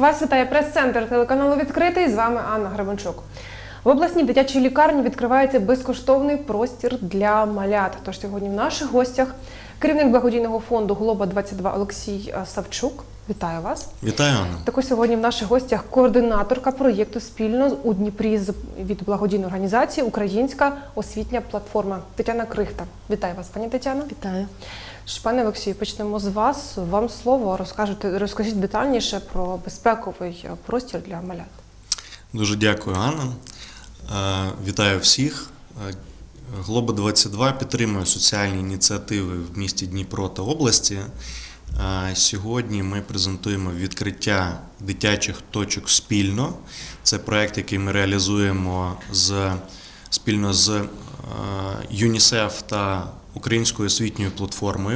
Вас вітає прес-центр телеканалу «Відкритий». З вами Анна Гребенчук. В обласній дитячій лікарні відкривається безкоштовний простір для малят. Тож сьогодні в наших гостях керівник благодійного фонду «Глоба-22» Олексій Савчук. Вітаю вас. Вітаю, Анна. Також сьогодні в наших гостях координаторка проєкту «Спільно» у Дніпрі від благодійної організації «Українська освітня платформа» Тетяна Крихта. Вітаю вас, пані Тетяно. Вітаю. Пане Олексію, почнемо з вас. Вам слово. Розкажіть детальніше про безпековий простір для малят. Дуже дякую, Анна. Вітаю всіх. «Глоба-22» підтримує соціальні ініціативи в місті Дніпро та області. Сьогодні ми презентуємо відкриття дитячих точок «Спільно». Це проєкт, який ми реалізуємо спільно з ЮНІСЕФ та Українською освітньою платформою.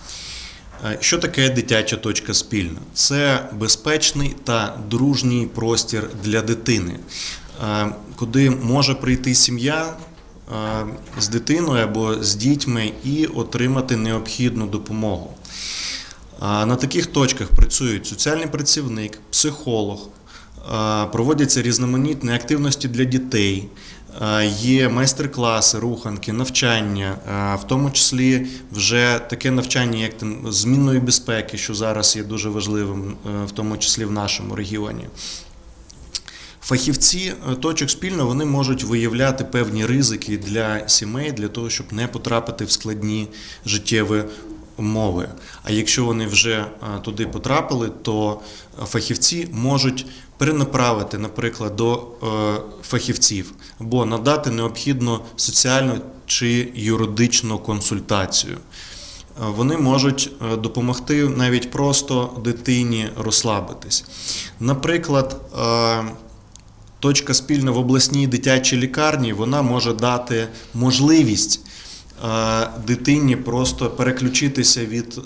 Що таке дитяча точка «Спільно»? Це безпечний та дружній простір для дитини, куди може прийти сім'я з дитиною або з дітьми і отримати необхідну допомогу. На таких точках працюють соціальний працівник, психолог, проводяться різноманітні активності для дітей, є майстер-класи, руханки, навчання, в тому числі вже таке навчання, як змінної безпеки, що зараз є дуже важливим, в тому числі в нашому регіоні. Фахівці точок «Спільно» вони можуть виявляти певні ризики для сімей, для того, щоб не потрапити в складні життєві умови. А якщо вони вже туди потрапили, то фахівці можуть перенаправити, наприклад, до фахівців або надати необхідну соціальну чи юридичну консультацію. Вони можуть допомогти навіть просто дитині розслабитись. Наприклад, точка «Спільно» в обласній дитячій лікарні, вона може дати можливість дитині просто переключитися від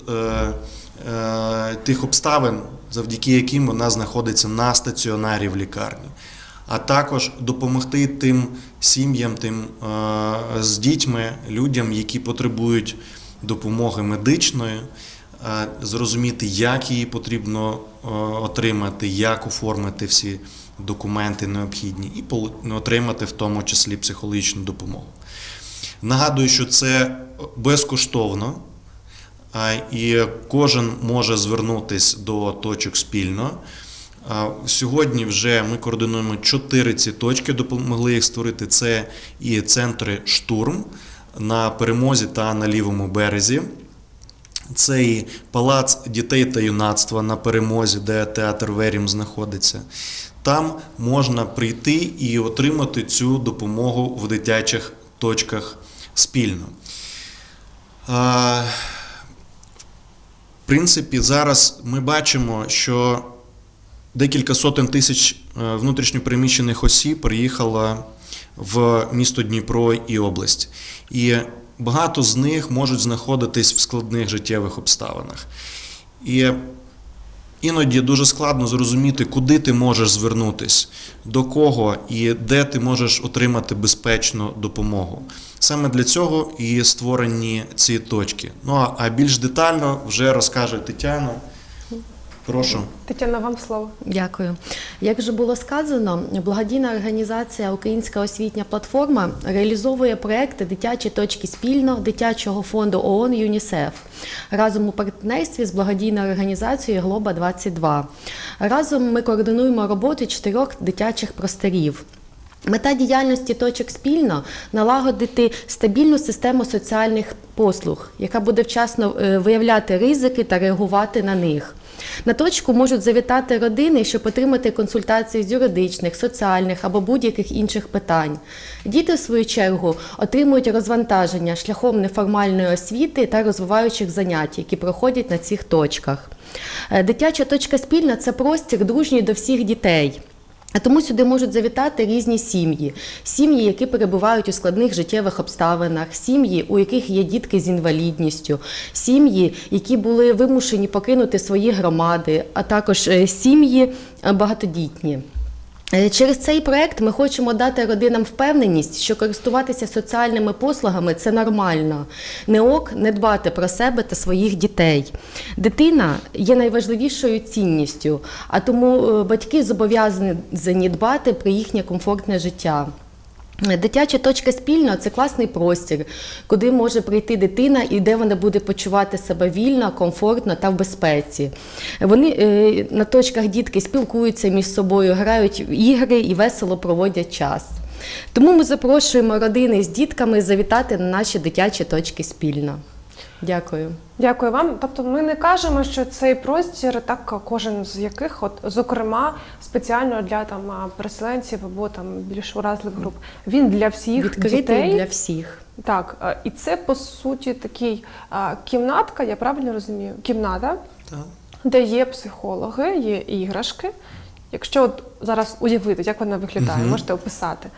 тих обставин, завдяки яким вона знаходиться на стаціонарі в лікарні, а також допомогти тим сім'ям, з дітьми, людям, які потребують допомоги медичної, зрозуміти, як її потрібно отримати, як оформити всі документи необхідні і отримати в тому числі психологічну допомогу. Нагадую, що це безкоштовно, і кожен може звернутися до точок «Спільно». Сьогодні вже ми координуємо 4 ці точки, допомогли їх створити. Це і центри «Штурм» на Перемозі та на Лівому березі. Це і Палац дітей та юнацтва на Перемозі, де театр «Верім» знаходиться. Там можна прийти і отримати цю допомогу в дитячих точках «Спільно». В принципі, зараз ми бачимо, що декілька сотень тисяч внутрішньопереміщених осіб приїхало в місто Дніпро і область. І багато з них можуть знаходитись в складних життєвих обставинах. І іноді дуже складно зрозуміти, куди ти можеш звернутися, до кого і де ти можеш отримати безпечну допомогу. Саме для цього і створені ці точки. Ну, а більш детально вже розкаже Тетяна. Прошу. Тетяна, вам слово. Дякую. Як вже було сказано, благодійна організація «Українська освітня платформа» реалізовує проекти «Дитячі точки спільно» дитячого фонду ООН «ЮНІСЕФ» разом у партнерстві з благодійною організацією «Глоба-22». Разом ми координуємо роботу 4 дитячих просторів. Мета діяльності точок «Спільно» – налагодити стабільну систему соціальних послуг, яка буде вчасно виявляти ризики та реагувати на них. На точку можуть завітати родини, щоб отримати консультації з юридичних, соціальних або будь-яких інших питань. Діти, в свою чергу, отримують розвантаження шляхом неформальної освіти та розвиваючих занять, які проходять на цих точках. Дитяча точка «Спільно» – це простір дружній до всіх дітей. А тому сюди можуть завітати різні сім'ї. Сім'ї, які перебувають у складних життєвих обставинах, сім'ї, у яких є дітки з інвалідністю, сім'ї, які були вимушені покинути свої громади, а також сім'ї багатодітні. Через цей проект ми хочемо дати родинам впевненість, що користуватися соціальними послугами – це нормально. Не ок не дбати про себе та своїх дітей. Дитина є найважливішою цінністю, а тому батьки зобов'язані дбати про їхнє комфортне життя. Дитяча точка спільно – це класний простір, куди може прийти дитина і де вона буде почувати себе вільно, комфортно та в безпеці. На точках дітки спілкуються між собою, грають в ігри і весело проводять час. Тому ми запрошуємо родини з дітками завітати на наші дитячі точки спільно. Дякую. Дякую вам. Тобто ми не кажемо, що цей простір, так кожен з яких, зокрема, спеціально для переселенців або більш уразливих груп, він для всіх Відкритий дітей. для всіх. Так, і це, по суті, такий кімнатка, я правильно розумію? Кімната, Так. де є психологи, є іграшки. Якщо зараз уявити, як вона виглядає, можете описати.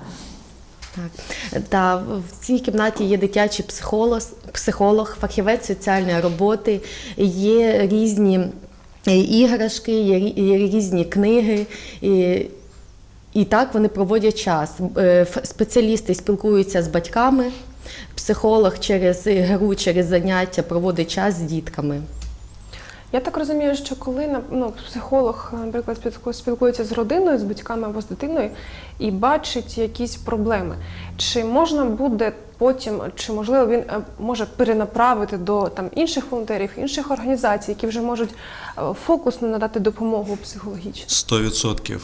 Так. Та в цій кімнаті є дитячий психолог, фахівець соціальної роботи, є різні іграшки, є різні книги. І так вони проводять час. Спеціалісти спілкуються з батьками, психолог через гру, через заняття проводить час з дітками. Я так розумію, що коли психолог, наприклад, спілкується з родиною, з батьками або з дитиною і бачить якісь проблеми, чи можна буде потім, чи можливо він може перенаправити до інших волонтерів, інших організацій, які вже можуть фокусно надати допомогу психологічну? 100%.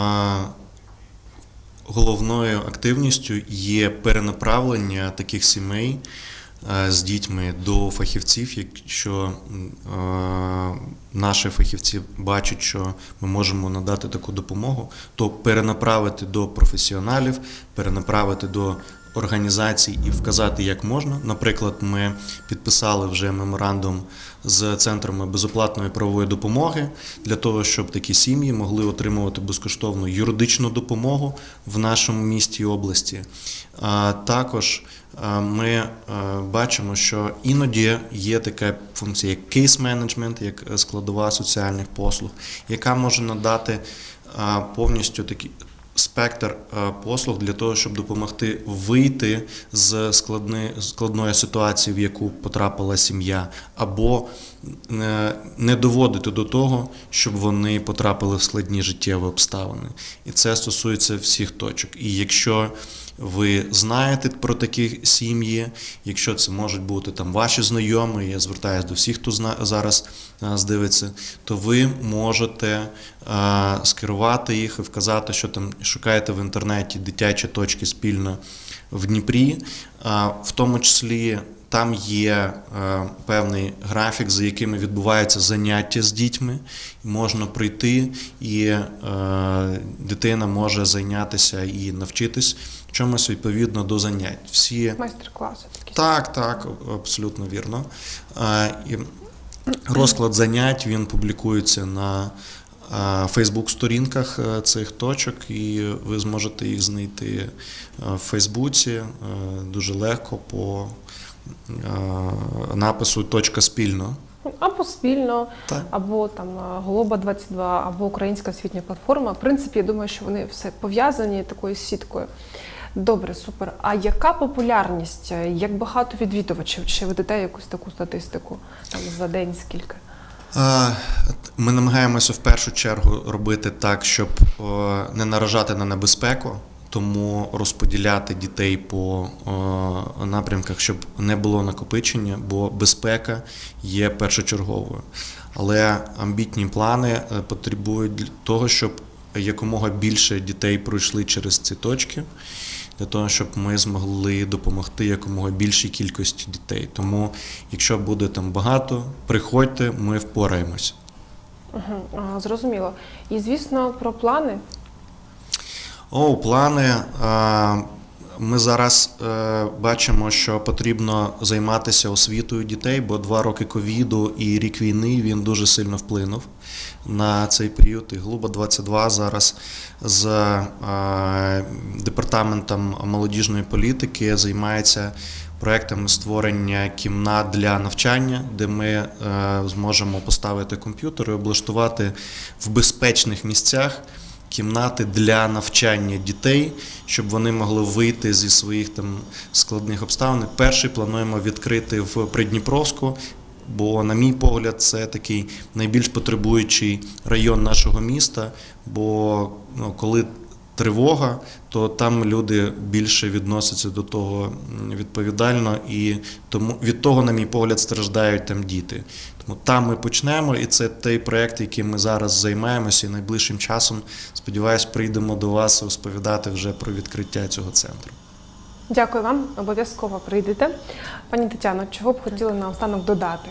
Головною активністю є перенаправлення таких сімей з дітьми до фахівців, якщо наші фахівці бачать, що ми можемо надати таку допомогу, то перенаправити до професіоналів, перенаправити до організацій і вказати, як можна. Наприклад, ми підписали вже меморандум з центрами безоплатної правової допомоги для того, щоб такі сім'ї могли отримувати безкоштовну юридичну допомогу в нашому місті і області. Також ми бачимо, що іноді є така функція, як кейс-менеджмент, як складова соціальних послуг, яка може надати повністю такий спектр послуг для того, щоб допомогти вийти з складної ситуації, в яку потрапила сім'я, або не доводити до того, щоб вони потрапили в складні життєві обставини. І це стосується всіх точок. І якщо ви знаєте про такі сім'ї, якщо це можуть бути ваші знайомі, я звертаюся до всіх, хто зараз нас дивиться, то ви можете скерувати їх і вказати, що шукаєте в інтернеті дитячі точки спільно в Дніпрі, в тому числі там є певний графік, за якими відбуваються заняття з дітьми. Можна прийти, і дитина може зайнятися і навчитись чомусь відповідно до занять. Всі майстер-класи такі. Так, абсолютно вірно. І розклад занять, він публікується на Фейсбук-сторінках цих точок, і ви зможете їх знайти в Фейсбуці дуже легко по напису «Точка спільно». Або спільно, так. Або Глоба 22, або Українська освітня платформа. В принципі, я думаю, що вони все пов'язані такою сіткою. Добре, супер. А яка популярність? Як багато відвідувачів? Чи ведете якусь таку статистику за день скільки? Ми намагаємося в першу чергу робити так, щоб не наражати на небезпеку, тому розподіляти дітей по напрямках, щоб не було накопичення, бо безпека є першочерговою. Але амбітні плани потребують того, щоб якомога більше дітей пройшли через ці точки, для того, щоб ми змогли допомогти якомога більшій кількості дітей. Тому, якщо буде багато, приходьте, ми впораємось. Зрозуміло. І, звісно, про плани? Плани. Ми зараз бачимо, що потрібно займатися освітою дітей, бо 2 роки ковіду і рік війни, він дуже сильно вплинув на цей період. І Глоба 22 зараз з департаментом молодіжної політики займається проектами створення кімнат для навчання, де ми зможемо поставити комп'ютери, облаштувати в безпечних місцях кімнати для навчання дітей, щоб вони могли вийти зі своїх там складних обставин. Перший плануємо відкрити в Придніпровську, бо, на мій погляд, це такий найбільш потребуючий район нашого міста, бо коли тривога, то там люди більше відносяться до того відповідально, і тому від того, на мій погляд, страждають там діти. Тому там ми почнемо, і це той проєкт, яким ми зараз займаємося, і найближчим часом, сподіваюсь, прийдемо до вас розповідати вже про відкриття цього центру. Дякую вам, обов'язково прийдете. Пані Тетяно, чого б хотіли наостанок додати?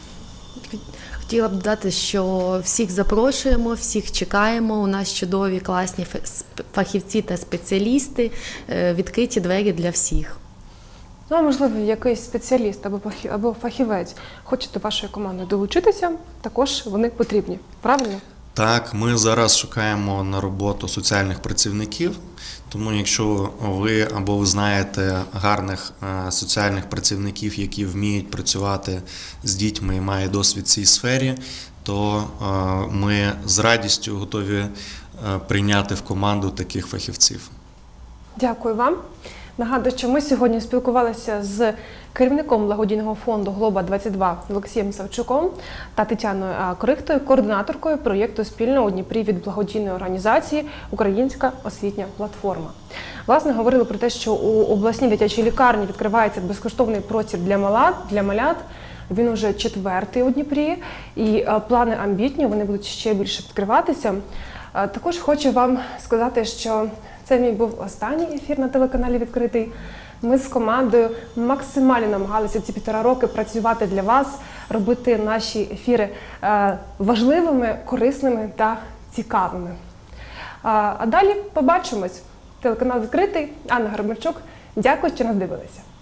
Хотіла б додати, що всіх запрошуємо, всіх чекаємо. У нас чудові, класні фахівці та спеціалісти, відкриті двері для всіх. Ну, а можливо, якийсь спеціаліст або фахівець хоче до вашої команди долучитися, також вони потрібні, правильно? Так, ми зараз шукаємо на роботу соціальних працівників, тому якщо ви або ви знаєте гарних соціальних працівників, які вміють працювати з дітьми і мають досвід в цій сфері, то ми з радістю готові прийняти в команду таких фахівців. Дякую вам. Нагадую, що ми сьогодні спілкувалися з керівником благодійного фонду «Глоба-22» Олексієм Савчуком та Тетяною Крихтою, координаторкою проєкту «Спільно у Дніпрі» від благодійної організації «Українська освітня платформа». Власне, говорили про те, що у обласній дитячій лікарні відкривається безкоштовний простір для малят. Він уже 4-й у Дніпрі, і плани амбітні, вони будуть ще більше відкриватися. Також хочу вам сказати, що це мій був останній ефір на телеканалі «Відкритий». Ми з командою максимально намагалися ці 1,5 роки працювати для вас, робити наші ефіри важливими, корисними та цікавими. А далі побачимось. Телеканал «Відкритий», Анна Гребенчук. Дякую, що нас дивилися.